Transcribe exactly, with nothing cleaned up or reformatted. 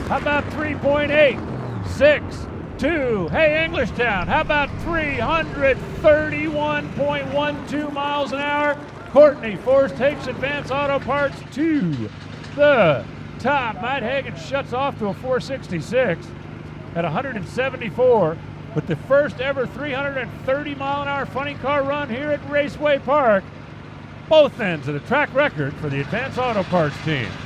How about three point eight? six, two. Hey, Englishtown, how about three hundred thirty-one point one two miles an hour? Courtney Force takes Advance Auto Parts to the top. Matt Hagan shuts off to a four sixty-six at one hundred seventy-four with the first ever three hundred thirty mile an hour funny car run here at Raceway Park. Both ends of the track record for the Advance Auto Parts team.